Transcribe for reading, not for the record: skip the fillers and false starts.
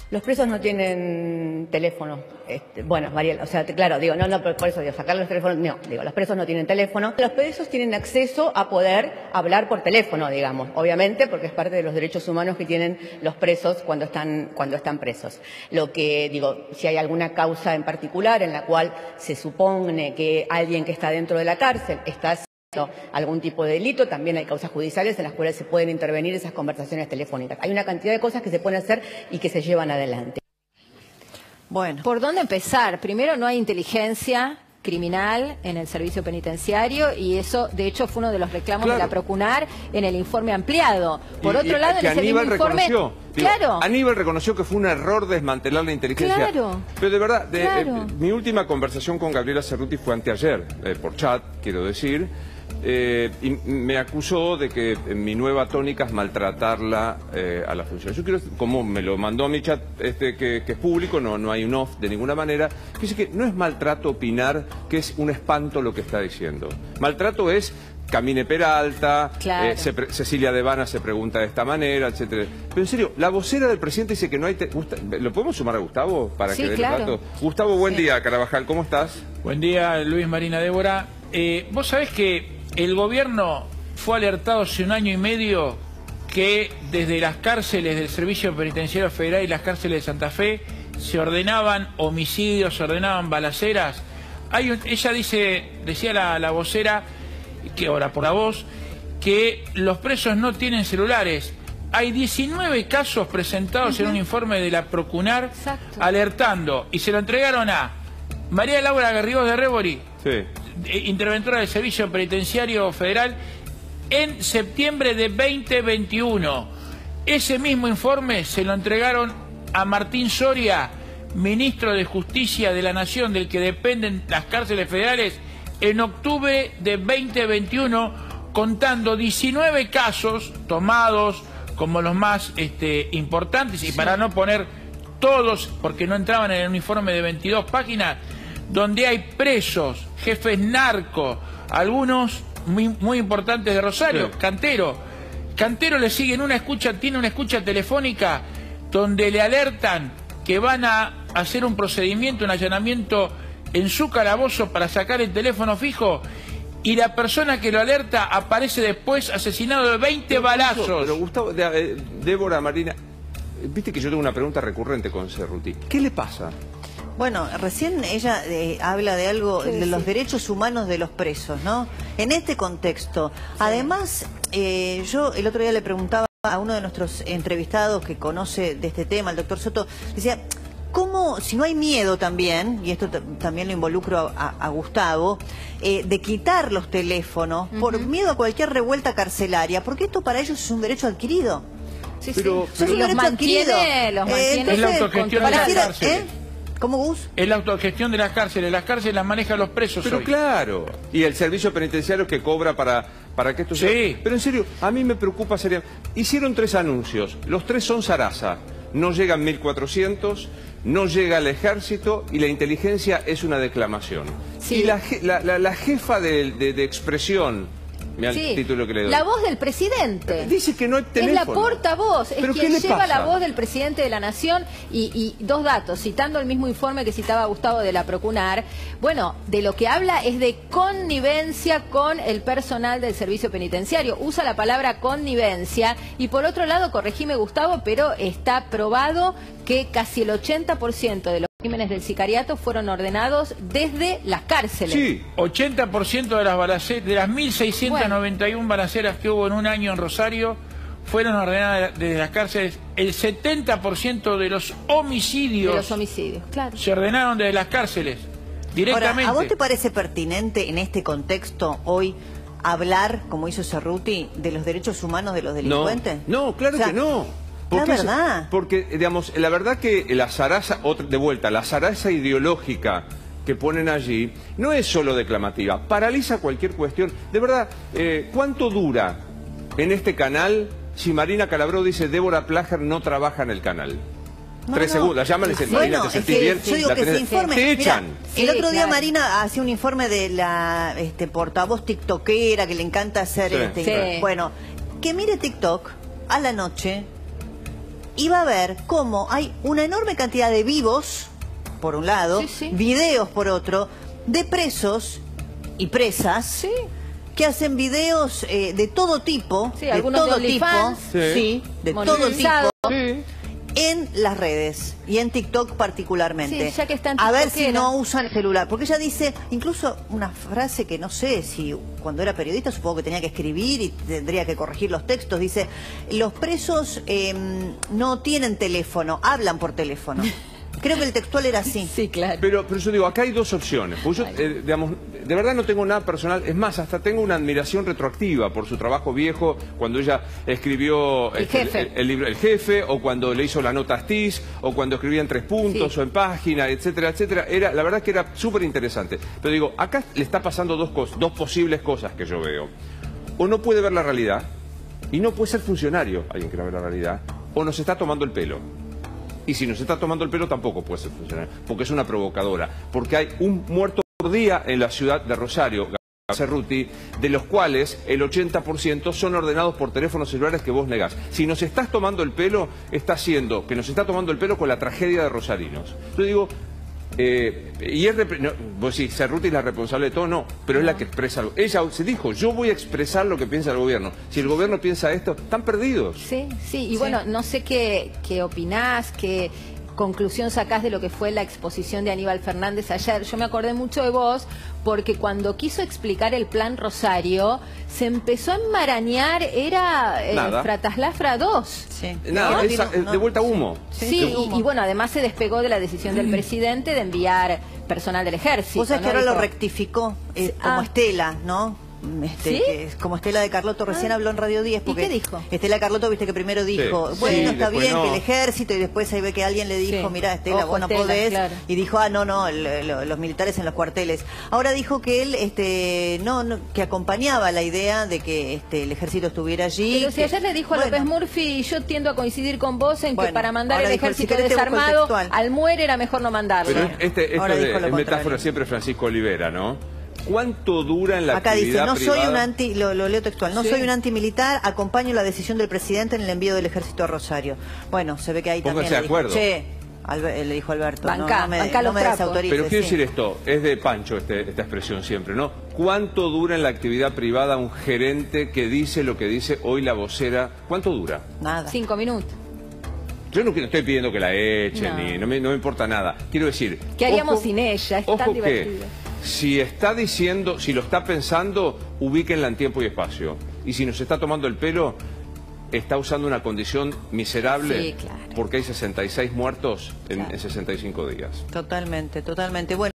Los presos no tienen teléfono. Bueno, Mariela, o sea, claro, digo, no, por eso digo, sacarle los teléfonos, no, digo, los presos no tienen teléfono. Los presos tienen acceso a poder hablar por teléfono, digamos, obviamente, porque es parte de los derechos humanos que tienen los presos cuando están presos. Lo que, digo, si hay alguna causa en particular en la cual se supone que alguien que está dentro de la cárcel está haciendo algún tipo de delito, también hay causas judiciales en las cuales se pueden intervenir esas conversaciones telefónicas. Hay una cantidad de cosas que se pueden hacer y que se llevan adelante. Bueno, ¿por dónde empezar? Primero, no hay inteligencia criminal en el servicio penitenciario y eso, de hecho, fue uno de los reclamos de la Procunar en el informe ampliado. Por otro lado, en ese mismo informe... Claro. Aníbal reconoció que fue un error desmantelar la inteligencia. Claro. Pero de verdad, mi última conversación con Gabriela Cerruti fue anteayer, por chat, quiero decir, y me acusó de que mi nueva tónica es maltratarla a la función. Yo quiero, como me lo mandó a mi chat que es público, no hay un off de ninguna manera, que dice que no es maltrato opinar, que es un espanto lo que está diciendo. Maltrato es... Camine Peralta, claro. Cecilia Devana se pregunta de esta manera, etcétera. Pero en serio, la vocera del presidente dice que no hay... ¿Lo podemos sumar a Gustavo para que dé el dato? Gustavo, buen día, Carabajal, ¿cómo estás? Buen día, Luis, Marina, Débora. Vos sabés que el gobierno fue alertado hace 1 año y medio que desde las cárceles del Servicio Penitenciario Federal y las cárceles de Santa Fe se ordenaban homicidios, se ordenaban balaceras. Ella decía la vocera, que ahora por la voz, que los presos no tienen celulares. Hay 19 casos presentados en un informe de la Procunar alertando, y se lo entregaron a María Laura Garrigós de Rebori, interventora del Servicio Penitenciario Federal, en septiembre de 2021. Ese mismo informe se lo entregaron a Martín Soria, ministro de Justicia de la Nación, del que dependen las cárceles federales, en octubre de 2021, contando 19 casos tomados como los más importantes, y para no poner todos, porque no entraban en el informe de 22 páginas, donde hay presos, jefes narcos, algunos muy importantes de Rosario, Cantero le siguen tiene una escucha telefónica donde le alertan que van a hacer un procedimiento, un allanamiento en su calabozo para sacar el teléfono fijo, y la persona que lo alerta aparece después asesinado de 20 balazos. Pero Gustavo, Débora, Marina, viste que yo tengo una pregunta recurrente con Cerruti. ¿Qué le pasa? Bueno, recién ella habla de algo, de los derechos humanos de los presos, ¿no? En este contexto. Además, yo el otro día le preguntaba a uno de nuestros entrevistados que conoce de este tema, el doctor Soto, decía... ¿Cómo, si no hay miedo también, y esto también lo involucro a Gustavo, de quitar los teléfonos por miedo a cualquier revuelta carcelaria? Porque esto para ellos es un derecho adquirido. Pero es un derecho adquirido. Entonces, es la autogestión de las cárceles. ¿Cómo, Gus? Es la autogestión de las cárceles las manejan los presos. Pero claro, y el servicio penitenciario que cobra para que esto sea... Pero en serio, a mí me preocupa seriamente. Hicieron 3 anuncios, los 3 son zaraza. No llegan 1.400, no llega el ejército y la inteligencia es una declamación. Y la jefa de expresión, mira el título que le doy. La voz del presidente. Dice que no hay teléfono. Es la portavoz, es quien lleva la voz del presidente de la Nación. Y 2 datos, citando el mismo informe que citaba Gustavo de la Procunar, bueno, de lo que habla es de connivencia con el personal del servicio penitenciario. Usa la palabra connivencia. Y por otro lado, corregime Gustavo, pero está probado que casi el 80% de los crímenes del sicariato fueron ordenados desde las cárceles. Sí, 80% de las balaceras, de las 1.691 balaceras que hubo en un año en Rosario, fueron ordenadas desde las cárceles. El 70% de los homicidios, claro, se ordenaron desde las cárceles, directamente. Ahora, ¿a vos te parece pertinente en este contexto hoy hablar, como hizo Cerruti, de los derechos humanos de los delincuentes? No, claro que no. Porque, digamos, la verdad que la zaraza, la zaraza ideológica que ponen allí no es solo declamativa, paraliza cualquier cuestión. De verdad, ¿cuánto dura en este canal si Marina Calabró dice Débora Plager no trabaja en el canal? 3 segundos, la llaman y dicen, Marina, ¿te sentís bien? Yo digo que se informe. Te echan. El otro día Marina hacía un informe de la portavoz tiktokera que le encanta hacer... Bueno, que mire TikTok a la noche y va a ver cómo hay una enorme cantidad de vivos, por un lado, videos por otro, de presos y presas que hacen videos de todo tipo, de todo tipo, de todo tipo, en las redes y en TikTok particularmente. Ya que están a ver si no usan el celular, porque ella dice incluso una frase que no sé si cuando era periodista supongo que tenía que escribir y tendría que corregir los textos. Dice, los presos no tienen teléfono, hablan por teléfono. Creo que el textual era así. Sí, claro. Pero yo digo, acá hay dos opciones. Pues yo, digamos, de verdad no tengo nada personal. Es más, hasta tengo una admiración retroactiva por su trabajo viejo, cuando ella escribió el libro El Jefe, o cuando le hizo la nota Astiz, o cuando escribía en 3 puntos, o en página, etcétera, etcétera. La verdad que era súper interesante. Pero digo, acá le está pasando dos posibles cosas que yo veo. O no puede ver la realidad, y no puede ser funcionario alguien que no ve la realidad, o nos está tomando el pelo. Y si nos está tomando el pelo tampoco puede ser funcionario, porque es una provocadora. Porque hay un muerto por día en la ciudad de Rosario, Cerruti, de los cuales el 80% son ordenados por teléfonos celulares que vos negás. Si nos estás tomando el pelo, está haciendo que nos está tomando el pelo con la tragedia de rosarinos. Yo digo, vos sí, Cerruti es la responsable de todo, no, pero es la que expresa algo. Ella se dijo, yo voy a expresar lo que piensa el gobierno. Si el gobierno piensa esto, están perdidos. Y bueno, no sé qué opinás, qué conclusión sacás de lo que fue la exposición de Aníbal Fernández ayer. Yo me acordé mucho de vos porque cuando quiso explicar el plan Rosario se empezó a enmarañar, era Frataslafra 2. Nada, de vuelta a humo. Y bueno, además se despegó de la decisión del presidente de enviar personal del ejército. Vos sabés que ahora lo rectificó como Estela, ¿no? Como Estela de Carlotto recién habló en Radio 10. Porque ¿y qué dijo? Estela Carlotto, viste que primero dijo, bueno, está bien que el ejército, y después ahí ve que alguien le dijo, mirá, Estela, vos no podés, y dijo, los militares en los cuarteles. Ahora dijo que él que acompañaba la idea de que el ejército estuviera allí. Pero si ayer le dijo a López Murphy, yo tiendo a coincidir con vos en que para mandar el ejército desarmado al Muere era mejor no mandarlo. Pero esto es metáfora siempre Francisco Olivera, ¿no? ¿Cuánto dura en la actividad actividad privada? Acá dice, lo leo textual, no soy un antimilitar, acompaño la decisión del presidente en el envío del ejército a Rosario. Bueno, se ve que ahí Pónganse también de acuerdo. le dijo Alberto, banca, no me desautorices. Pero quiero decir esto, es de Pancho esta expresión siempre, ¿no? ¿Cuánto dura en la actividad privada un gerente que dice lo que dice hoy la vocera? ¿Cuánto dura? Nada. 5 minutos. Yo no estoy pidiendo que la echen, ni no me importa nada. Quiero decir... ¿Qué haríamos sin ella? Es tan divertido. Si está diciendo, si lo está pensando, ubíquenla en tiempo y espacio. Y si nos está tomando el pelo, está usando una condición miserable, porque hay 66 muertos en 65 días. Totalmente. Bueno.